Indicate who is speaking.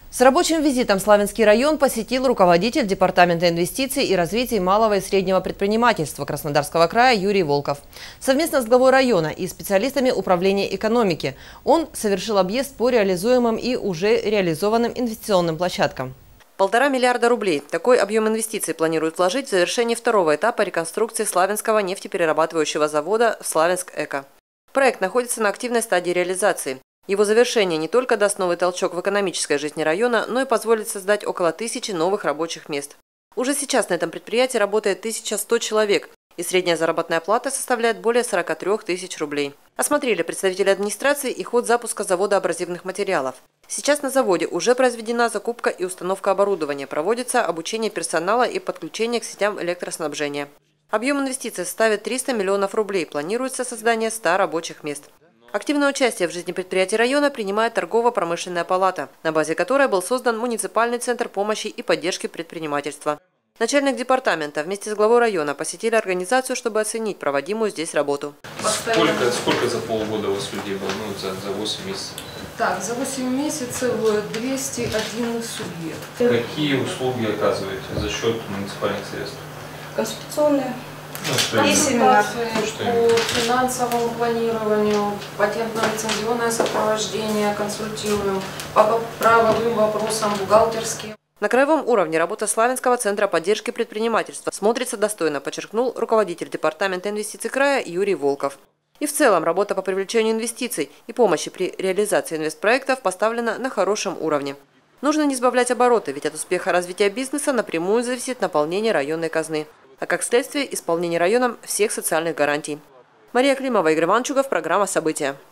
Speaker 1: С рабочим визитом Славянский район посетил руководитель Департамента инвестиций и развития малого и среднего предпринимательства Краснодарского края Юрий Волков. Совместно с главой района и специалистами управления экономики он совершил объезд по реализуемым и уже реализованным инвестиционным площадкам. 1,5 миллиарда рублей. Такой объем инвестиций планируют вложить в завершение второго этапа реконструкции Славянского нефтеперерабатывающего завода «Славянск-Эко». Проект находится на активной стадии реализации. Его завершение не только даст новый толчок в экономической жизни района, но и позволит создать около 1000 новых рабочих мест. Уже сейчас на этом предприятии работает 1100 человек, и средняя заработная плата составляет более 43 тысяч рублей. Осмотрели представители администрации и ход запуска завода абразивных материалов. Сейчас на заводе уже произведена закупка и установка оборудования, проводится обучение персонала и подключение к сетям электроснабжения. Объем инвестиций составит 300 миллионов рублей, планируется создание 100 рабочих мест. Активное участие в жизни предприятий района принимает торгово-промышленная палата, на базе которой был создан муниципальный центр помощи и поддержки предпринимательства. Начальник департамента вместе с главой района посетили организацию, чтобы оценить проводимую здесь работу.
Speaker 2: Сколько за полгода у вас людей было? За 8 месяцев?
Speaker 3: Так, за 8 месяцев 201 субъект.
Speaker 2: Какие услуги оказываете за счет муниципальных средств?
Speaker 3: Консультационные.
Speaker 2: Есть
Speaker 3: семинар по финансовому планированию, патентно-лицензионное сопровождение, консультируем по правовым вопросам, бухгалтерские.
Speaker 1: На краевом уровне работа Славянского центра поддержки предпринимательства смотрится достойно, подчеркнул руководитель Департамента инвестиций края Юрий Волков. И в целом работа по привлечению инвестиций и помощи при реализации инвестпроектов поставлена на хорошем уровне. Нужно не сбавлять обороты, ведь от успеха развития бизнеса напрямую зависит наполнение районной казны, а как следствие исполнение районом всех социальных гарантий. Мария Климова, Игорь Иванчугов, программа «События».